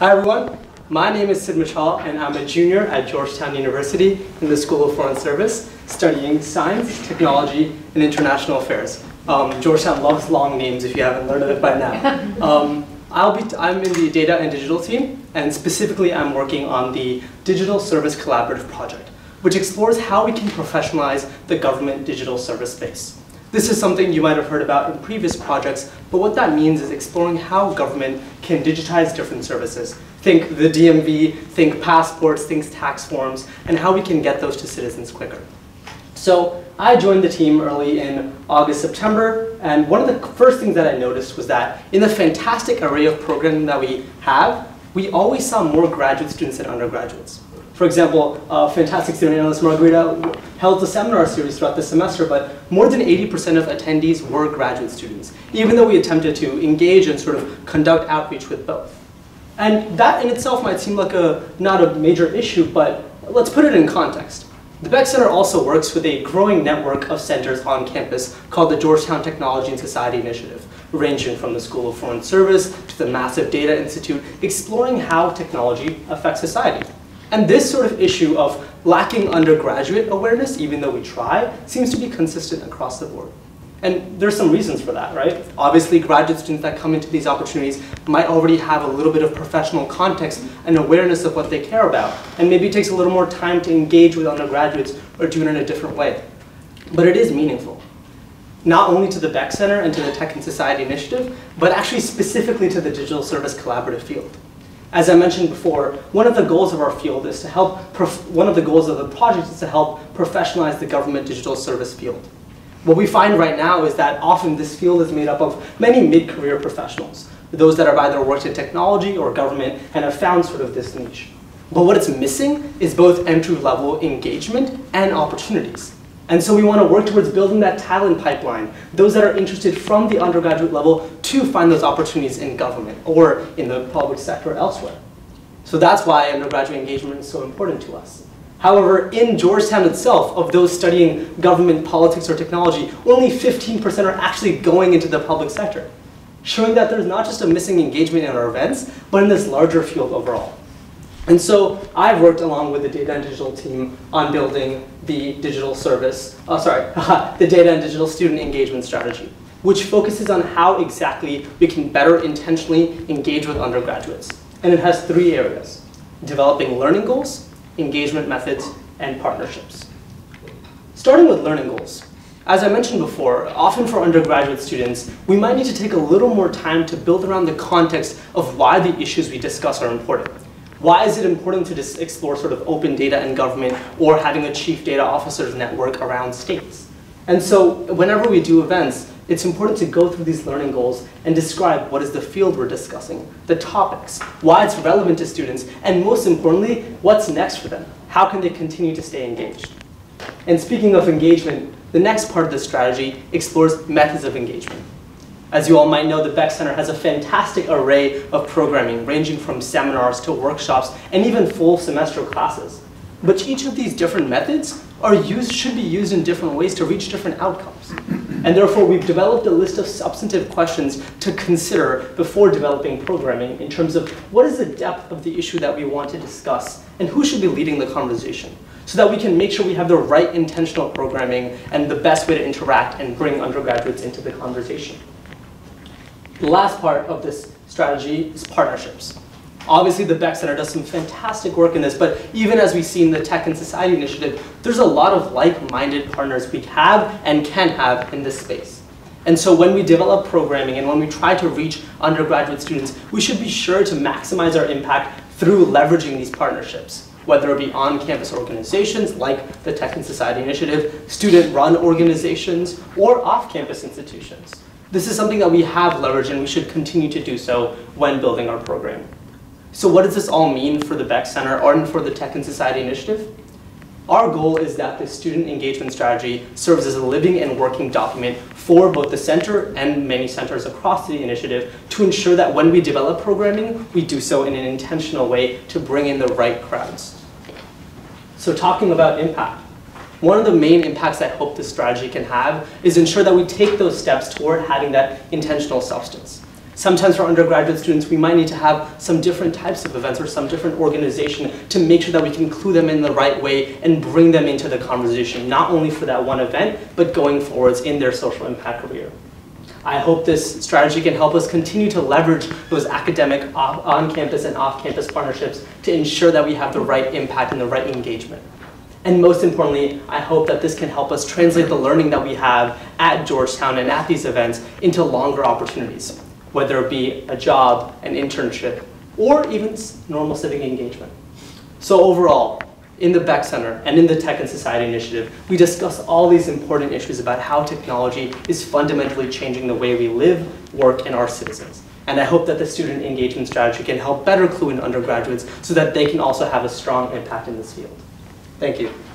Hi everyone, my name is Muchhal and I'm a junior at Georgetown University in the School of Foreign Service studying science, technology, and international affairs. Georgetown loves long names if you haven't learned of it by now. I'm in the data and digital team, and specifically I'm working on the Digital Service Collaborative project, which explores how we can professionalize the government digital service space. This is something you might have heard about in previous projects, but what that means is exploring how government can digitize different services. Think the DMV, think passports, think tax forms, and how we can get those to citizens quicker. So I joined the team early in August, September, and one of the first things that I noticed was that in the fantastic array of programming that we have, we always saw more graduate students than undergraduates. For example, fantastic student analyst Margarita held a seminar series throughout the semester, but more than 80% of attendees were graduate students, even though we attempted to engage and sort of conduct outreach with both. And that in itself might seem like not a major issue, but let's put it in context. The Beeck Center also works with a growing network of centers on campus called the Georgetown Technology and Society Initiative, ranging from the School of Foreign Service to the massive Data Institute, exploring how technology affects society. And this sort of issue of lacking undergraduate awareness, even though we try, seems to be consistent across the board. And there's some reasons for that, right? Obviously, graduate students that come into these opportunities might already have a little bit of professional context and awareness of what they care about. And maybe it takes a little more time to engage with undergraduates or do it in a different way. But it is meaningful. Not only to the Beeck Center and to the Tech and Society Initiative, but actually specifically to the Digital Service Collaborative field. As I mentioned before, one of the goals of our field is to help, one of the goals of the project is to help professionalize the government digital service field. What we find right now is that often this field is made up of many mid-career professionals, those that have either worked in technology or government and have found sort of this niche. But what it's missing is both entry-level engagement and opportunities. And so we want to work towards building that talent pipeline, those that are interested from the undergraduate level to find those opportunities in government or in the public sector elsewhere. So that's why undergraduate engagement is so important to us. However, in Georgetown itself, of those studying government, politics, or technology, only 15% are actually going into the public sector, showing that there's not just a missing engagement in our events, but in this larger field overall. And so I've worked along with the data and digital team on building the digital service, the data and digital student engagement strategy, which focuses on how exactly we can better intentionally engage with undergraduates. And it has three areas: developing learning goals, engagement methods, and partnerships. Starting with learning goals. As I mentioned before, often for undergraduate students, we might need to take a little more time to build around the context of why the issues we discuss are important. Why is it important to just explore sort of open data in government or having a chief data officers network around states? And so whenever we do events, it's important to go through these learning goals and describe what is the field we're discussing, the topics, why it's relevant to students, and most importantly, what's next for them? How can they continue to stay engaged? And speaking of engagement, the next part of the strategy explores methods of engagement. As you all might know, the Beeck Center has a fantastic array of programming, ranging from seminars to workshops and even full semester classes. But each of these different methods should be used in different ways to reach different outcomes. And therefore, we've developed a list of substantive questions to consider before developing programming in terms of what is the depth of the issue that we want to discuss and who should be leading the conversation, so that we can make sure we have the right intentional programming and the best way to interact and bring undergraduates into the conversation. The last part of this strategy is partnerships. Obviously, the Beeck Center does some fantastic work in this, but even as we see in the Tech and Society Initiative, there's a lot of like-minded partners we have and can have in this space. And so when we develop programming and when we try to reach undergraduate students, we should be sure to maximize our impact through leveraging these partnerships, whether it be on-campus organizations like the Tech and Society Initiative, student-run organizations, or off-campus institutions. This is something that we have leveraged and we should continue to do so when building our program. So what does this all mean for the Beeck Center and for the Tech and Society Initiative? Our goal is that the student engagement strategy serves as a living and working document for both the center and many centers across the initiative to ensure that when we develop programming, we do so in an intentional way to bring in the right crowds. So talking about impact. One of the main impacts I hope this strategy can have is ensure that we take those steps toward having that intentional substance. Sometimes for undergraduate students, we might need to have some different types of events or some different organization to make sure that we can clue them in the right way and bring them into the conversation, not only for that one event, but going forwards in their social impact career. I hope this strategy can help us continue to leverage those academic on-campus and off-campus partnerships to ensure that we have the right impact and the right engagement. And most importantly, I hope that this can help us translate the learning that we have at Georgetown and at these events into longer opportunities, whether it be a job, an internship, or even normal civic engagement. So overall, in the Beeck Center and in the Tech and Society Initiative, we discuss all these important issues about how technology is fundamentally changing the way we live, work, and our citizens. And I hope that the student engagement strategy can help better clue in undergraduates so that they can also have a strong impact in this field. Thank you.